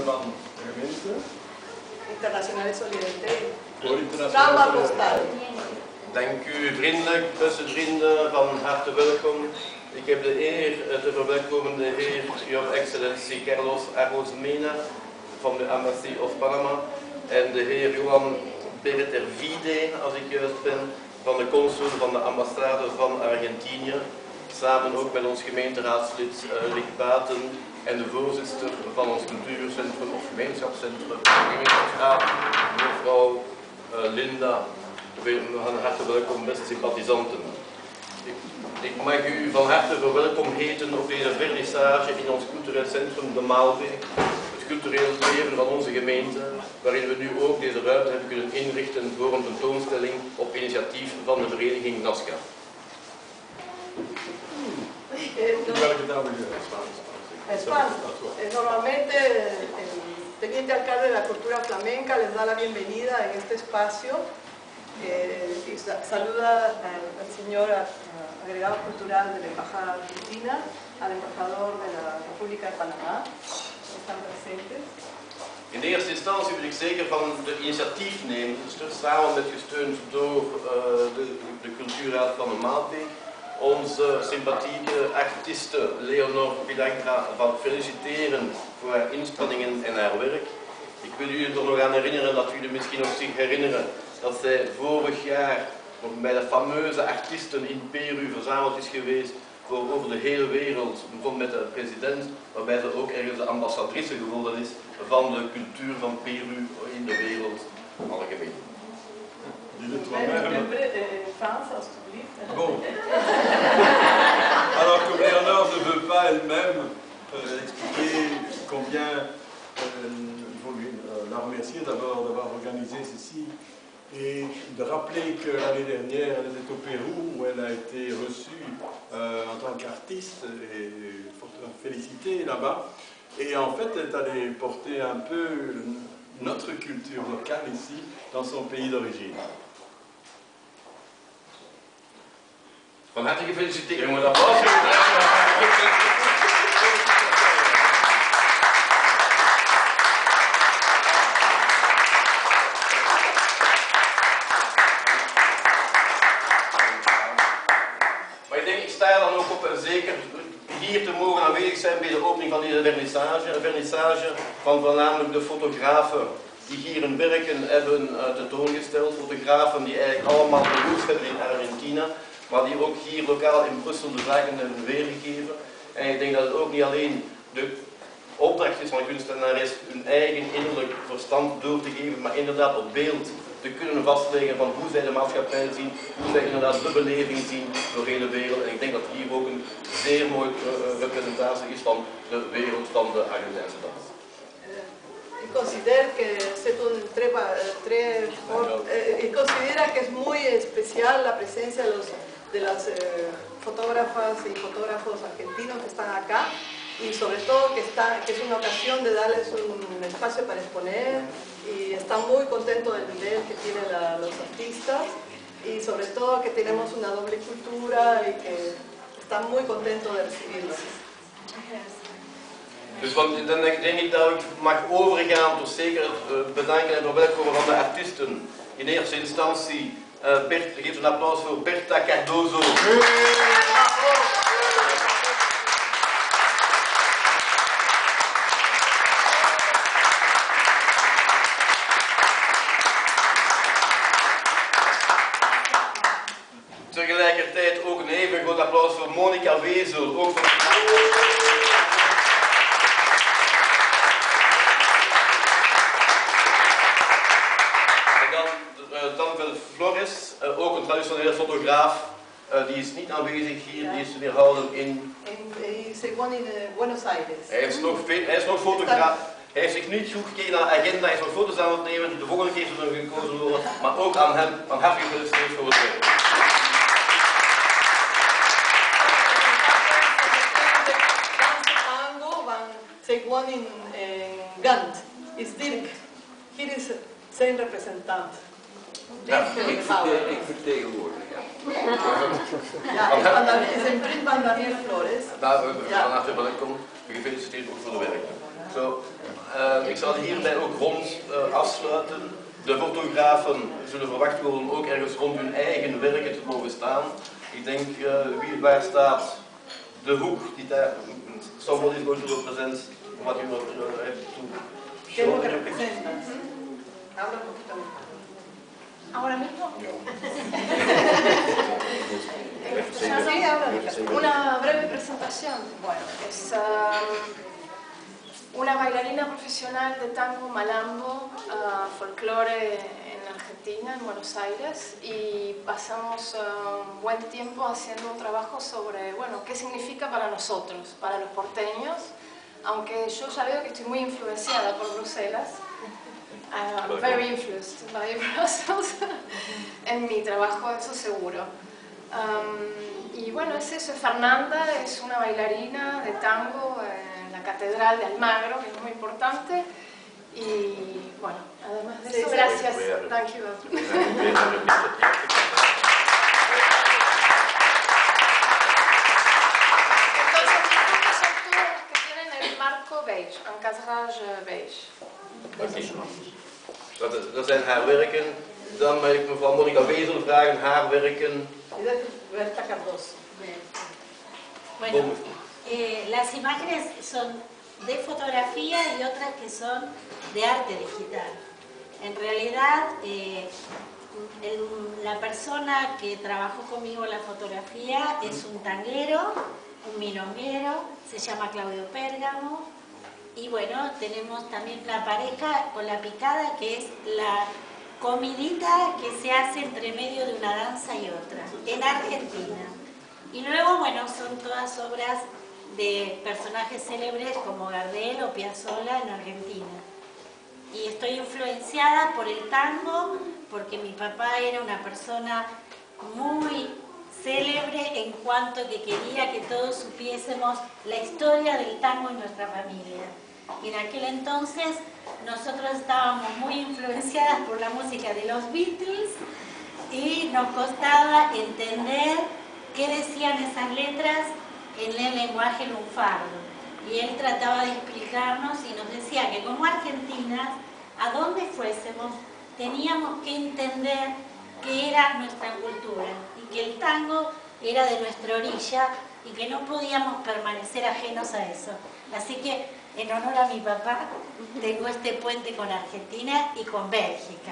van de gemeente. Internationale Solidariteit. Voor internationale Solidariteit. Dank u vriendelijk, beste vrienden, van harte welkom. Ik heb de eer te verwelkomen de heer Your Excellency Carlos Arroz Mena van de Embassy of Panama en de heer Johan Beretervide, als ik juist ben, van de consul van de ambassade van Argentinië, samen ook met ons gemeenteraadslid Rick Baten en de voorzitter van ons cultuurcentrum of gemeenschapscentrum, gemeenschapsraad, mevrouw Linda. Van harte welkom, beste sympathisanten. Ik mag u van harte verwelkom heten op deze vernissage in ons cultureel centrum De Maalweg, het cultureel leven van onze gemeente, waarin we nu ook deze ruimte hebben kunnen inrichten voor een tentoonstelling op initiatief van de vereniging NASCA. Welke taal wil je? Español. Normalmente el teniente alcalde de la cultura flamenca les da la bienvenida en este espacio y saluda al señor agregado cultural de la Embajada Argentina, al embajador de la República de Panamá, que están presentes. In de eerste instantie wil ik zeker van de initiatiefnemers, samen met gesteund door de cultuurraad van de Maalbeek, onze sympathieke artiste Leonor Pilangra van feliciteren voor haar inspanningen en haar werk. Ik wil u er nog aan herinneren dat jullie misschien nog zich herinneren dat zij vorig jaar nog bij de fameuze artiesten in Peru verzameld is geweest voor over de hele wereld, bijvoorbeeld met de president, waarbij ze ook ergens de ambassadrice geworden is van de cultuur van Peru in de wereld algemeen. France, alsjeblieft. Bon. Alors que Léonore ne veut pas elle-même expliquer combien il faut la remercier d'abord d'avoir organisé ceci et de rappeler que l'année dernière elle était au Pérou où elle a été reçue en tant qu'artiste et fortement félicitée là-bas. Et en fait elle est allée porter un peu notre culture locale ici dans son pays d'origine. Van harte gefeliciteerd, jongen, dat was het. Maar ik denk, ik sta dan ook op en zeker hier te mogen aanwezig zijn bij de opening van deze vernissage. Een vernissage van voornamelijk de fotografen die hier hun werken hebben tentoongesteld. Fotografen die eigenlijk allemaal beroemd hebben in Argentina, maar die ook hier lokaal in Brussel de zaken hebben weergegeven. En ik denk dat het ook niet alleen de opdracht is van de kunstenares hun eigen innerlijk verstand door te geven, maar inderdaad op beeld te kunnen vastleggen van hoe zij de maatschappij zien, hoe zij inderdaad de beleving zien door heel de wereld. En ik denk dat hier ook een zeer mooie representatie is van de wereld van de Argentijnse dans. Considera que es muy especial la presencia de las fotógrafas y fotógrafos argentinos que están acá y sobre todo que es una ocasión de darles un espacio para exponer y está muy contento del nivel que tienen los artistas y sobre todo que tenemos una doble cultura y que está muy contento de recibirlos. Dus dan denk ik dat ik mag overgaan tot zeker het bedanken en verwelkomen van de artiesten. In eerste instantie, geef een applaus voor Berta Cardozo. Tegelijkertijd ook een even groot applaus voor Monica Wezel, ook voor Flores, ook een traditionele fotograaf, die is niet aanwezig hier, die is weerhouden in Buenos Aires. Hij is nog fotograaf. Hij heeft zich niet goed gekeken naar de agenda, hij is nog foto's aan het nemen, de volgende keer zullen we gekozen worden, maar ook aan hem van harte gefeliciteerd voor het werk. Seguón in Gant is Dirk. Hier is zijn representant. Ja, ik vertegenwoordig. Ja, zijn vriend van Daniel Flores. Van harte welkom. Gefeliciteerd ook voor de werk. Zo, ik ik zal hierbij ook rond afsluiten. De fotografen zullen verwacht worden ook ergens rond hun eigen werken te mogen staan. Ik denk, waar staat de hoek die daar... Somebody is going to represent what you have to ¿Qué es lo que show. representa? Habla un poquito más. Ahora mismo. Sí, habla. Una breve presentación. Bueno, es una bailarina profesional de tango malambo, folclore en Argentina, en Buenos Aires, y pasamos un buen tiempo haciendo un trabajo sobre, bueno, qué significa para nosotros, para los porteños, aunque yo ya veo que estoy muy influenciada por Bruselas. I'm very influenced by Brussels en mi trabajo, eso seguro. Y bueno, es eso, Fernanda es una bailarina de tango en la Catedral de Almagro, que es muy importante. Y bueno, además de eso, gracias. Thank you. Entonces, mis fotos son todas las que tienen el marco beige, un cadrage beige. Dat zijn haar werken. Dan mag ik mevrouw Monica Wezel vragen, haar werken. Berta Cardoso. Bueno, las imágenes son de fotografía y otras que son de arte digital. En realidad, la persona que trabajó conmigo en la fotografía es un tanguero, un milonguero, se llama Claudio Pérgamo. Y bueno, tenemos también la pareja con la picada, que es la comidita que se hace entre medio de una danza y otra, en Argentina. Y luego, bueno, son todas obras de personajes célebres como Gardel o Piazzolla en Argentina. Y estoy influenciada por el tango, porque mi papá era una persona muy célebre en cuanto que quería que todos supiésemos la historia del tango en nuestra familia. Y en aquel entonces nosotros estábamos muy influenciadas por la música de los Beatles y nos costaba entender qué decían esas letras en el lenguaje lunfardo. Y él trataba de explicarnos y nos decía que como argentinas, a donde fuésemos, teníamos que entender qué era nuestra cultura y que el tango era de nuestra orilla y que no podíamos permanecer ajenos a eso. Así que, en honor a mi papá, tengo este puente con Argentina y con Bélgica.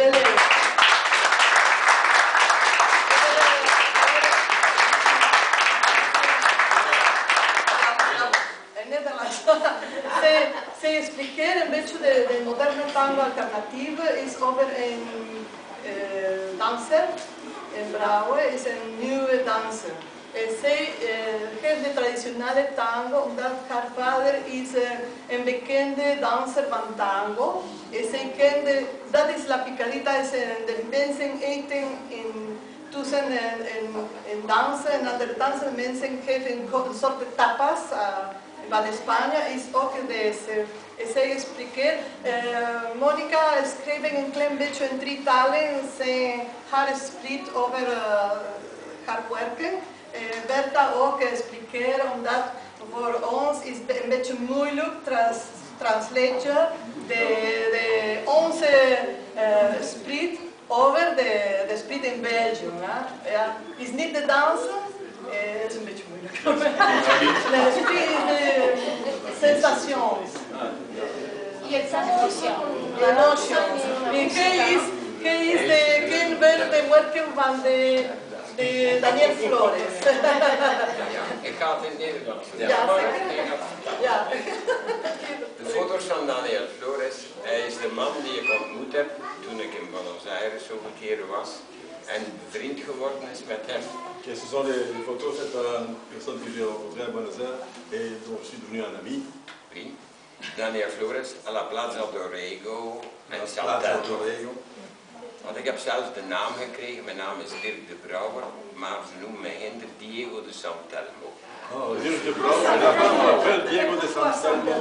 Se expliquer een beetje de moderne tango alternatieve is over een danser, in Brouwer, is een nieuwe danser. Zij heeft de traditionele tango, omdat haar vader is een bekende danser van tango. En zij kende, dat is la picadita, is de mensen eten tussen en dansen en andere dansen. Mensen geven een soort tapas. Van Spanje is ook deze. Zij expliquer, Monica schreef een klein beetje in 3 talen, haar split over haar werken. Berta ook expliquer, omdat voor ons is het een beetje moeilijk transleren de onze split over de split in België. Ja. Is niet de dansen, is een beetje moeilijk. De split is de sensations. Y el emoción. Emotions. En qué is de quien ver de werken van de Daniel Flores. Ik ga het in het Nederlands doen. Ja, Maar zeker. ik denk dat het Ja. De foto's van Daniel Flores, hij is de man die ik ontmoet heb toen ik in Buenos Aires zoveel keren was en bevriend geworden is met hem. Okay, ce sont les photos faites par une personne que j'ai rencontrée à Buenos Aires et dont je suis devenu un ami. Oui. Daniel Flores, a la Plaza Dorrego en Plaza Santelmo. Dorrego. Want ik heb zelfs de naam gekregen, mijn naam is Dirk de Brouwer, maar ze noemen mij hinder Diego de Santelmo. Oh, Dirk de Brouwer, et la femme m'appelle Diego de Santelmo.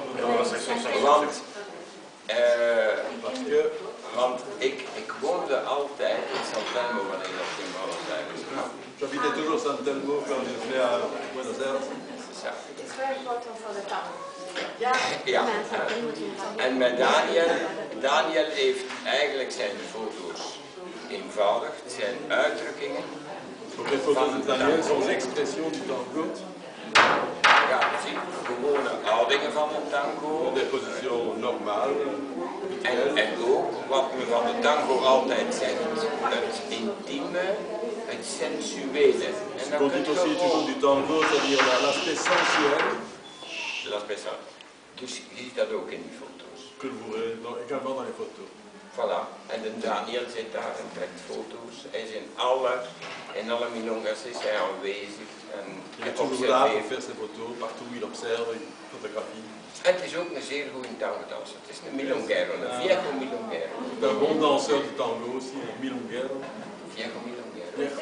Want ik woonde altijd in Santelmo wanneer ik in Buenos Aires was. J'habitais toujours Santelmo quand je venais à Buenos Aires. C'est ça. It's very important for the tango. Ya. Ja. En met Daniel heeft eigenlijk zijn foto's eenvoudigd, zijn uitdrukkingen. Donc les photos de Daniel sont l'expression du tango, Ja, zie, gewone houdingen van een tango. des positions normales. En ook wat we van de tango altijd zeggen, het intieme, het sensuele. En dan On kun dit je aussi toujours du tango, c'est-à-dire l'aspect sensuel, l'aspect ça. Dus je ziet dat ook in die foto's. que vous verrez également dans les photos. Voilà. En de Daniel zit daar en trekt foto's. Hij is in alle milongas is hij aanwezig. En Il est toujours là pour faire ses photos, partout où il observe, il photographie. En het is ook een zeer goede tango-danser. Het is een milonguero, een viejo milonguero. C'est un bon danseur du tango aussi, un milonguero. Viejo milonguero. Viejo.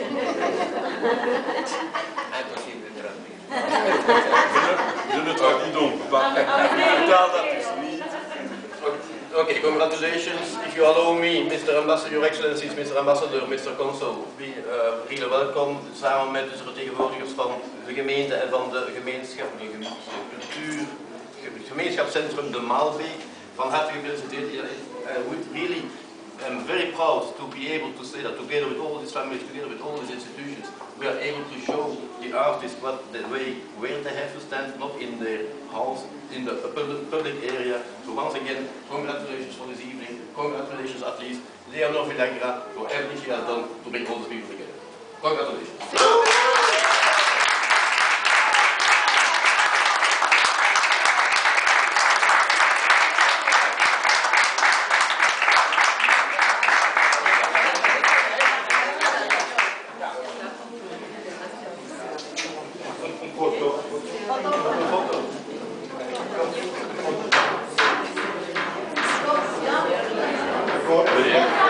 Impossible de traduire. Je ne traduis donc pas. Vertaal dat dus niet. Okay, congratulations. If you allow me, Mr. Ambassador, Your Excellencies, Mr. Ambassador, Mr. Consul, we really welcome, samen met de vertegenwoordigers van de gemeente en van de gemeenschap, gemeenschapscentrum De Maalbeek. Van harte gefeliciteerd. I'm very proud to be able to say that together with all these families, together with all these institutions, we are able to show the artists what the way where they have to stand, not in their house, in the public area. So once again, congratulations for this evening. Congratulations at least, Leonor Villagra, for everything she has done to bring all these people together. Congratulations. Ya.